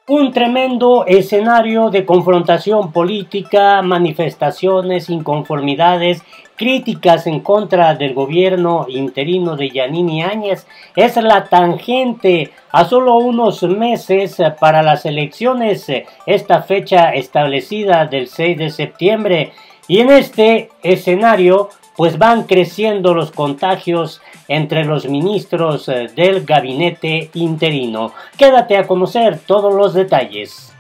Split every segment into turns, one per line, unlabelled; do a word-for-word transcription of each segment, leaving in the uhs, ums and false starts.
Un tremendo escenario de confrontación política, manifestaciones, inconformidades, críticas en contra del gobierno interino de Yanine Áñez. Es la tangente a solo unos meses para las elecciones, esta fecha establecida del seis de septiembre. Y en este escenario pues van creciendo los contagios entre los ministros del gabinete interino. Quédate a conocer todos los detalles.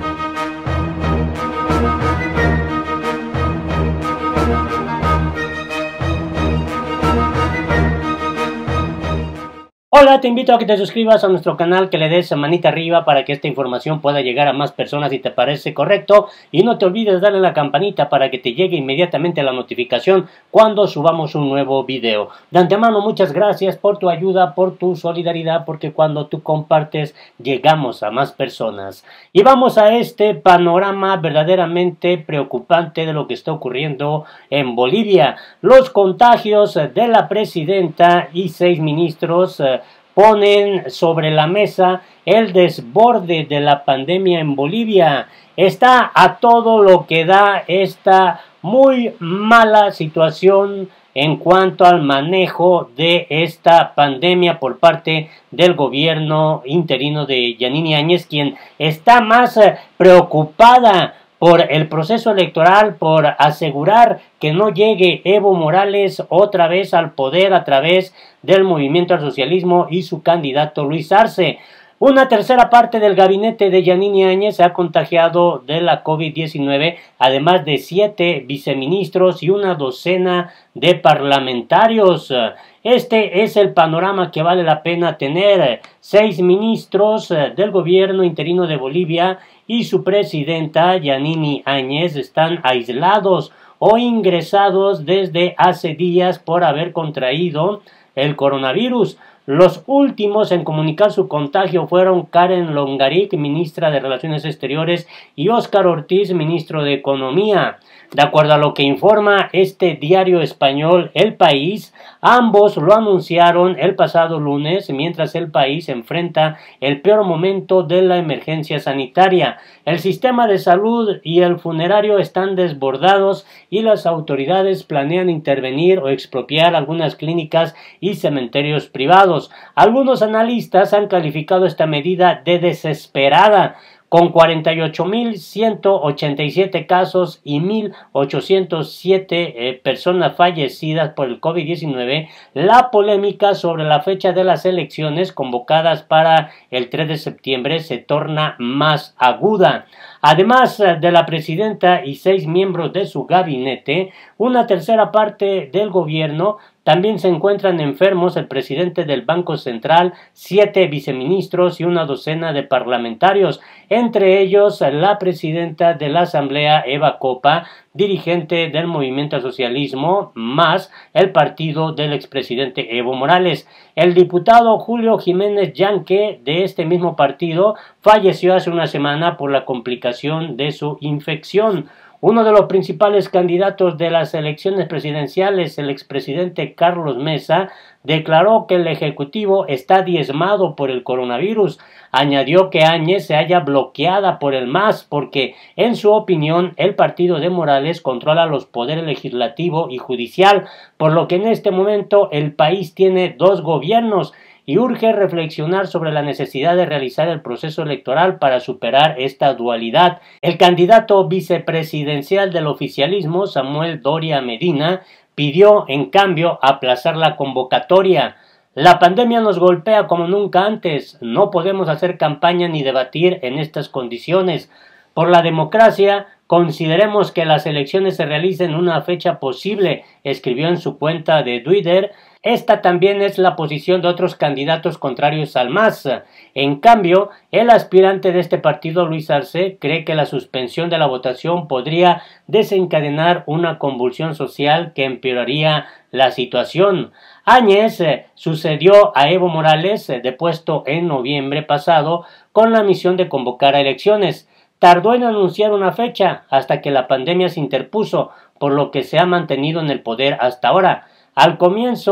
Hola, te invito a que te suscribas a nuestro canal, que le des manita arriba para que esta información pueda llegar a más personas si te parece correcto. Y no te olvides darle a la campanita para que te llegue inmediatamente la notificación cuando subamos un nuevo video. De antemano, muchas gracias por tu ayuda, por tu solidaridad, porque cuando tú compartes llegamos a más personas. Y vamos a este panorama verdaderamente preocupante de lo que está ocurriendo en Bolivia. Los contagios de la presidenta y seis ministros eh, ponen sobre la mesa el desborde de la pandemia en Bolivia. Está a todo lo que da esta muy mala situación en cuanto al manejo de esta pandemia por parte del gobierno interino de Yanine Áñez, quien está más preocupada por el proceso electoral, por asegurar que no llegue Evo Morales otra vez al poder a través del Movimiento al Socialismo y su candidato Luis Arce. Una tercera parte del gabinete de Yanine Áñez se ha contagiado de la COVID diecinueve, además de siete viceministros y una docena de parlamentarios. Este es el panorama que vale la pena tener. Seis ministros del gobierno interino de Bolivia y su presidenta Yanine Áñez están aislados o ingresados desde hace días por haber contraído el coronavirus. Los últimos en comunicar su contagio fueron Karen Longaric, ministra de Relaciones Exteriores, y Óscar Ortiz, ministro de Economía. De acuerdo a lo que informa este diario español El País, ambos lo anunciaron el pasado lunes mientras el país enfrenta el peor momento de la emergencia sanitaria. El sistema de salud y el funerario están desbordados y las autoridades planean intervenir o expropiar algunas clínicas y cementerios privados. Algunos analistas han calificado esta medida de desesperada. Con cuarenta y ocho mil ciento ochenta y siete casos y mil ochocientos siete eh, personas fallecidas por el COVID diecinueve, la polémica sobre la fecha de las elecciones convocadas para el tres de septiembre se torna más aguda. Además de la presidenta y seis miembros de su gabinete, una tercera parte del gobierno también se encuentran enfermos el presidente del Banco Central, siete viceministros y una docena de parlamentarios, entre ellos la presidenta de la Asamblea, Eva Copa, dirigente del Movimiento al Socialismo, más el partido del expresidente Evo Morales. El diputado Julio Jiménez Yanque, de este mismo partido, falleció hace una semana por la complicación de su infección. Uno de los principales candidatos de las elecciones presidenciales, el expresidente Carlos Mesa, declaró que el Ejecutivo está diezmado por el coronavirus. Añadió que Áñez se halla bloqueada por el M A S porque, en su opinión, el partido de Morales controla los poderes legislativo y judicial, por lo que en este momento el país tiene dos gobiernos y urge reflexionar sobre la necesidad de realizar el proceso electoral para superar esta dualidad. El candidato vicepresidencial del oficialismo, Samuel Doria Medina, pidió, en cambio, aplazar la convocatoria. La pandemia nos golpea como nunca antes. No podemos hacer campaña ni debatir en estas condiciones. Por la democracia, consideremos que las elecciones se realicen en una fecha posible, escribió en su cuenta de Twitter. Esta también es la posición de otros candidatos contrarios al M A S. En cambio, el aspirante de este partido, Luis Arce, cree que la suspensión de la votación podría desencadenar una convulsión social que empeoraría la situación. Áñez eh, sucedió a Evo Morales, eh, depuesto en noviembre pasado, con la misión de convocar a elecciones. Tardó en anunciar una fecha hasta que la pandemia se interpuso, por lo que se ha mantenido en el poder hasta ahora. Al comienzo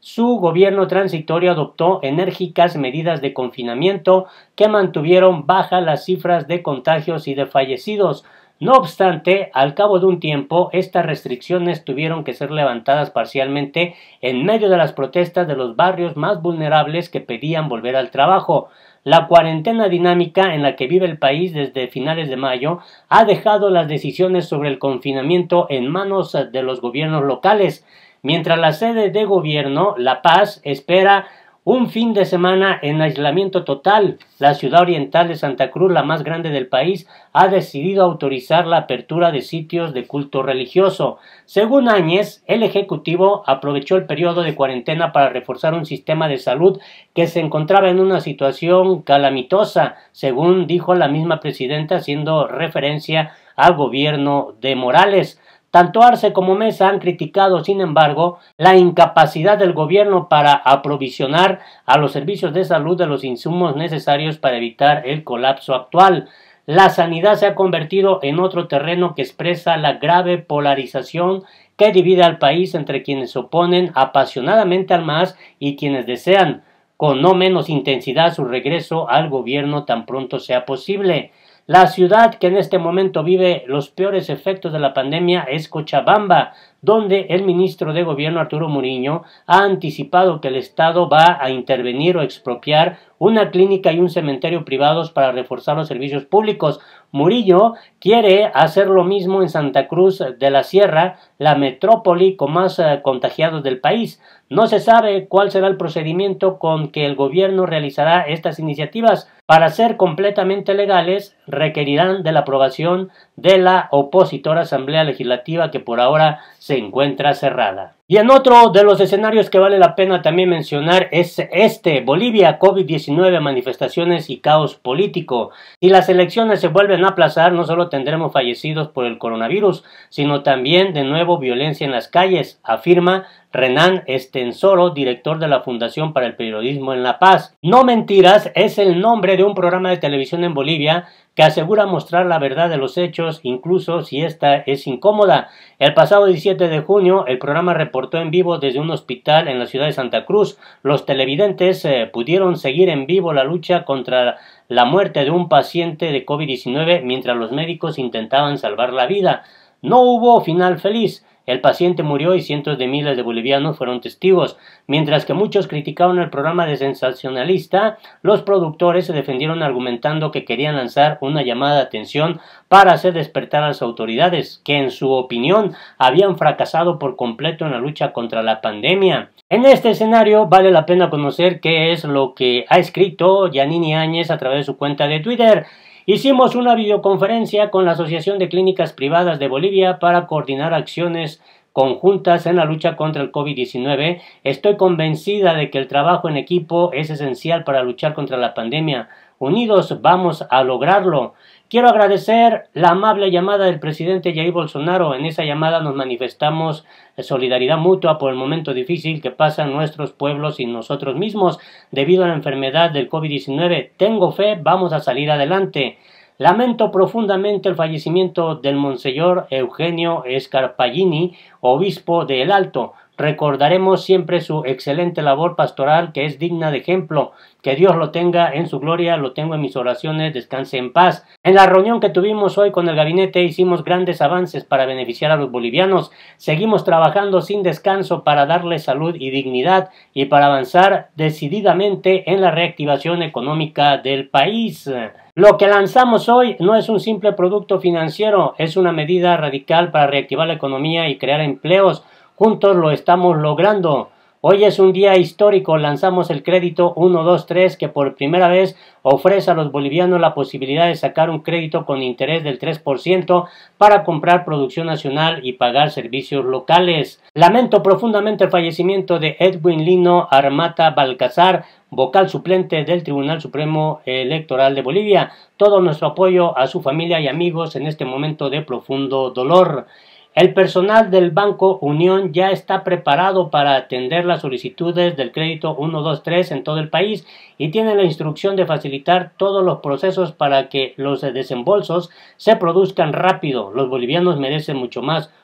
su gobierno transitorio adoptó enérgicas medidas de confinamiento que mantuvieron bajas las cifras de contagios y de fallecidos. No obstante, al cabo de un tiempo, estas restricciones tuvieron que ser levantadas parcialmente en medio de las protestas de los barrios más vulnerables que pedían volver al trabajo. La cuarentena dinámica en la que vive el país desde finales de mayo ha dejado las decisiones sobre el confinamiento en manos de los gobiernos locales, mientras la sede de gobierno, La Paz, espera un fin de semana en aislamiento total. La ciudad oriental de Santa Cruz, la más grande del país, ha decidido autorizar la apertura de sitios de culto religioso. Según Áñez, el Ejecutivo aprovechó el periodo de cuarentena para reforzar un sistema de salud que se encontraba en una situación calamitosa, según dijo la misma presidenta, haciendo referencia al gobierno de Morales. Tanto Arce como Mesa han criticado, sin embargo, la incapacidad del gobierno para aprovisionar a los servicios de salud de los insumos necesarios para evitar el colapso actual. La sanidad se ha convertido en otro terreno que expresa la grave polarización que divide al país entre quienes se oponen apasionadamente al M A S y quienes desean, con no menos intensidad, su regreso al gobierno tan pronto sea posible. La ciudad que en este momento vive los peores efectos de la pandemia es Cochabamba, donde el ministro de Gobierno Arturo Murillo ha anticipado que el Estado va a intervenir o expropiar una clínica y un cementerio privados para reforzar los servicios públicos. Murillo quiere hacer lo mismo en Santa Cruz de la Sierra, la metrópoli con más eh, contagiados del país. No se sabe cuál será el procedimiento con que el gobierno realizará estas iniciativas. Para ser completamente legales, requerirán de la aprobación de la opositora Asamblea Legislativa, que por ahora se encuentra cerrada. Y en otro de los escenarios que vale la pena también mencionar es este: Bolivia, COVID diecinueve, manifestaciones y caos político. Si las elecciones se vuelven a aplazar, no solo tendremos fallecidos por el coronavirus, sino también de nuevo violencia en las calles, afirma Renan Estensoro, director de la Fundación para el Periodismo en La Paz. No Mentiras es el nombre de un programa de televisión en Bolivia que asegura mostrar la verdad de los hechos, incluso si esta es incómoda. El pasado diecisiete de junio, el programa reportó en vivo desde un hospital en la ciudad de Santa Cruz. Los televidentes eh, pudieron seguir en vivo la lucha contra la muerte de un paciente de COVID diecinueve mientras los médicos intentaban salvar la vida. No hubo final feliz. El paciente murió y cientos de miles de bolivianos fueron testigos. Mientras que muchos criticaron el programa de sensacionalista, los productores se defendieron argumentando que querían lanzar una llamada de atención para hacer despertar a las autoridades, que en su opinión habían fracasado por completo en la lucha contra la pandemia. En este escenario vale la pena conocer qué es lo que ha escrito Yanini Áñez a través de su cuenta de Twitter. Hicimos una videoconferencia con la Asociación de Clínicas Privadas de Bolivia para coordinar acciones conjuntas en la lucha contra el COVID diecinueve. Estoy convencida de que el trabajo en equipo es esencial para luchar contra la pandemia. Unidos vamos a lograrlo. Quiero agradecer la amable llamada del presidente Jair Bolsonaro. En esa llamada nos manifestamos solidaridad mutua por el momento difícil que pasan nuestros pueblos y nosotros mismos debido a la enfermedad del COVID diecinueve. Tengo fe, vamos a salir adelante. Lamento profundamente el fallecimiento del monseñor Eugenio Scarpagini, obispo de El Alto. Recordaremos siempre su excelente labor pastoral, que es digna de ejemplo. Que Dios lo tenga en su gloria, lo tengo en mis oraciones, descanse en paz. En la reunión que tuvimos hoy con el gabinete hicimos grandes avances para beneficiar a los bolivianos. Seguimos trabajando sin descanso para darles salud y dignidad y para avanzar decididamente en la reactivación económica del país. Lo que lanzamos hoy no es un simple producto financiero, es una medida radical para reactivar la economía y crear empleos. Juntos lo estamos logrando. Hoy es un día histórico, lanzamos el crédito uno dos tres que por primera vez ofrece a los bolivianos la posibilidad de sacar un crédito con interés del tres por ciento para comprar producción nacional y pagar servicios locales. Lamento profundamente el fallecimiento de Edwin Lino Armata Balcazar, vocal suplente del Tribunal Supremo Electoral de Bolivia. Todo nuestro apoyo a su familia y amigos en este momento de profundo dolor. El personal del Banco Unión ya está preparado para atender las solicitudes del crédito uno dos tres en todo el país y tiene la instrucción de facilitar todos los procesos para que los desembolsos se produzcan rápido. Los bolivianos merecen mucho más.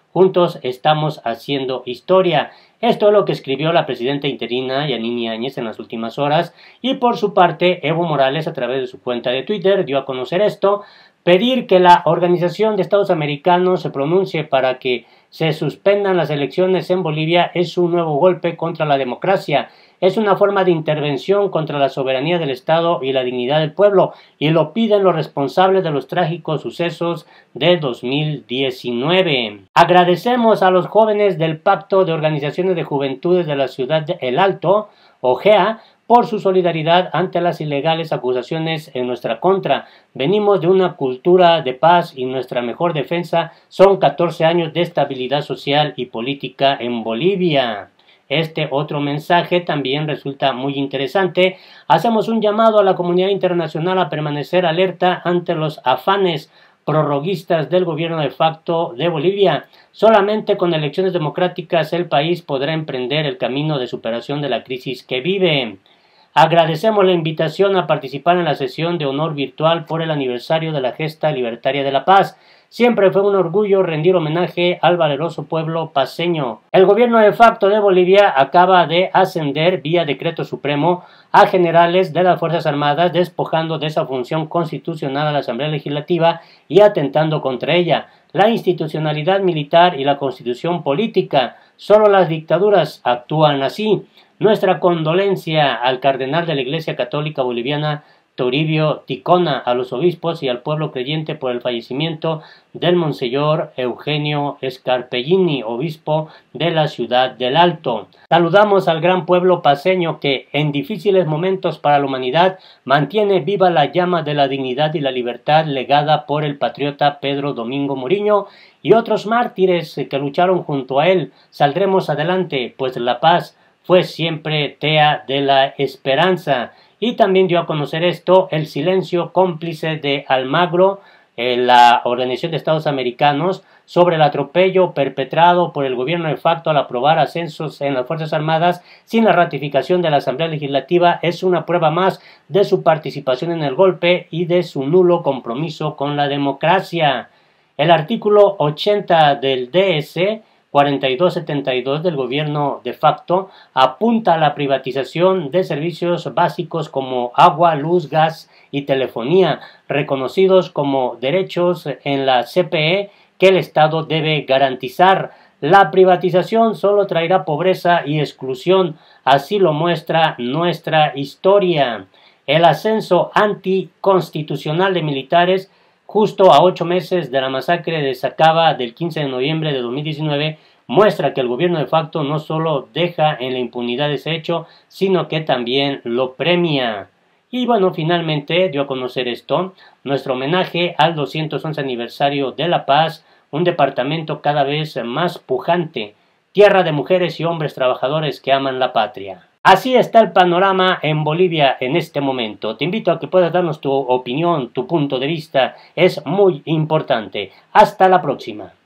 juntos estamos haciendo historia. Esto es lo que escribió la presidenta interina Yanine Áñez en las últimas horas, y por su parte Evo Morales, a través de su cuenta de Twitter, dio a conocer esto: pedir que la Organización de Estados Americanos se pronuncie para que se suspendan las elecciones en Bolivia es un nuevo golpe contra la democracia, es una forma de intervención contra la soberanía del Estado y la dignidad del pueblo, y lo piden los responsables de los trágicos sucesos de dos mil diecinueve. Agradecemos a los jóvenes del Pacto de Organizaciones de Juventudes de la Ciudad de El Alto, O G E A, por su solidaridad ante las ilegales acusaciones en nuestra contra. Venimos de una cultura de paz y nuestra mejor defensa son catorce años de estabilidad social y política en Bolivia. Este otro mensaje también resulta muy interesante. Hacemos un llamado a la comunidad internacional a permanecer alerta ante los afanes prorroguistas del gobierno de facto de Bolivia. Solamente con elecciones democráticas el país podrá emprender el camino de superación de la crisis que vive. Agradecemos la invitación a participar en la sesión de honor virtual por el aniversario de la Gesta Libertaria de la Paz. Siempre fue un orgullo rendir homenaje al valeroso pueblo paceño. El gobierno de facto de Bolivia acaba de ascender vía decreto supremo a generales de las Fuerzas Armadas, despojando de esa función constitucional a la Asamblea Legislativa y atentando contra ella. La institucionalidad militar y la constitución política. Solo las dictaduras actúan así. Nuestra condolencia al cardenal de la Iglesia Católica Boliviana, Toribio Ticona, a los obispos y al pueblo creyente por el fallecimiento del Monseñor Eugenio Scarpellini, obispo de la Ciudad del Alto. Saludamos al gran pueblo paceño que, en difíciles momentos para la humanidad, mantiene viva la llama de la dignidad y la libertad legada por el patriota Pedro Domingo Muriño y otros mártires que lucharon junto a él. Saldremos adelante, pues la paz fue siempre tea de la esperanza. Y también dio a conocer esto el silencio cómplice de Almagro, eh, la Organización de Estados Americanos, sobre el atropello perpetrado por el gobierno de facto al aprobar ascensos en las Fuerzas Armadas sin la ratificación de la Asamblea Legislativa. Es una prueba más de su participación en el golpe y de su nulo compromiso con la democracia. El artículo ochenta del D S cuarenta y dos setenta y dos del gobierno de facto apunta a la privatización de servicios básicos como agua, luz, gas y telefonía, reconocidos como derechos en la C P E que el Estado debe garantizar. La privatización solo traerá pobreza y exclusión, así lo muestra nuestra historia. El ascenso anticonstitucional de militares justo a ocho meses de la masacre de Sacaba del quince de noviembre de dos mil diecinueve, muestra que el gobierno de facto no solo deja en la impunidad ese hecho, sino que también lo premia. Y bueno, finalmente dio a conocer esto: nuestro homenaje al doscientos once aniversario de La Paz, un departamento cada vez más pujante, tierra de mujeres y hombres trabajadores que aman la patria. Así está el panorama en Bolivia en este momento. Te invito a que puedas darnos tu opinión, tu punto de vista. Es muy importante. Hasta la próxima.